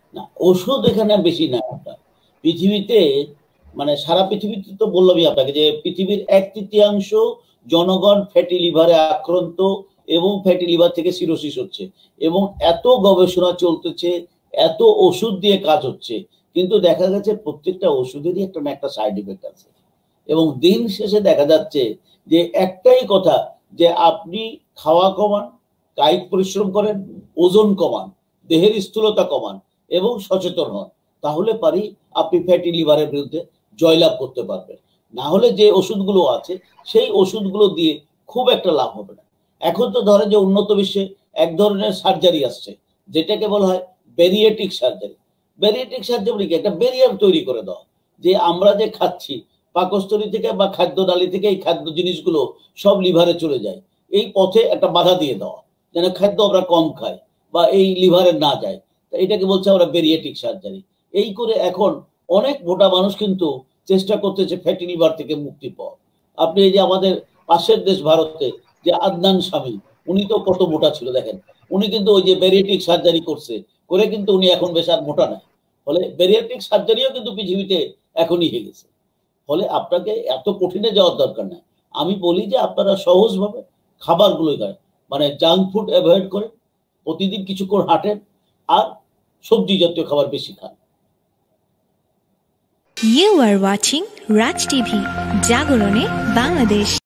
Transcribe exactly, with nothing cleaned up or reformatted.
না, ওষুধ এখানে বেশি না আপনার। পৃথিবীতে মানে সারা পৃথিবীতে তো বললামই আপনাকে যে পৃথিবীর এক তৃতীয়াংশ জনগণ ফ্যাটি লিভারে আক্রান্ত এবং ফ্যাটি লিভার থেকে সিরোসিস হচ্ছে এবং এত গবেষণা চলতেছে, এত ওষুধ দিয়ে কাজ হচ্ছে, কিন্তু দেখা গেছে প্রত্যেকটা ওষুধেরই একটা না একটা সাইড ইফেক্ট আছে এবং দিন শেষে দেখা যাচ্ছে যে একটাই কথা যে আপনি খাওয়া কমান, কায়িক পরিশ্রম করেন, ওজন কমান, দেহের স্থূলতা কমান এবং সচেতন হন, তাহলে পারি আপনি ফ্যাটি লিভারের বিরুদ্ধে জয়লাভ করতে পারবেন। না হলে যে ওষুধগুলো আছে সেই ওষুধগুলো দিয়ে খুব একটা লাভ হবে না। এখন তো ধরেন যে উন্নত বিশ্বে এক ধরনের সার্জারি আসছে যেটাকে বলা হয় ব্যারিয়েটিক সার্জারি। ব্যারিয়েটিক সার্জারি কি একটা ব্যারিয়ার তৈরি করে দেওয়া, যে আমরা যে খাচ্ছি পাকস্থলী থেকে বা খাদ্য নালী থেকে এই খাদ্য জিনিসগুলো সব লিভারে চলে যায়, এই পথে একটা বাধা দিয়ে দেওয়া যেন খাদ্য আমরা কম খাই বা এই লিভারে না যায়। এটাকে বলছে আমরা ব্যারিয়েটিক সার্জারি। এই করে এখন অনেক মোটা মানুষ কিন্তু চেষ্টা করতেছে ফ্যাটি লিভার থেকে মুক্তি পাওয়া। আপনি এই যে আমাদের পাশের দেশ ভারতে যে আদনান স্বামী, উনি তো কত মোটা ছিল দেখেন, উনি কিন্তু ওই যে ব্যারিয়েটিক সার্জারি করছে, করে কিন্তু উনি এখন বেশ আর মোটা নাই। ফলে ব্যারিয়েটিক সার্জারিও কিন্তু পৃথিবীতে এখনই হয়ে গেছে। ফলে আপনাকে এত কঠিনে যাওয়ার দরকার নাই। আমি বলি যে আপনারা সহজভাবে খাবারগুলো খায়, মানে জাঙ্ক ফুড অ্যাভয়েড করে প্রতিদিন কিছুক্ষণ হাঁটেন আর সবজি জাতীয় খাবার বেশি খান। You are watching Raj TV, জাগরণে বাংলাদেশ।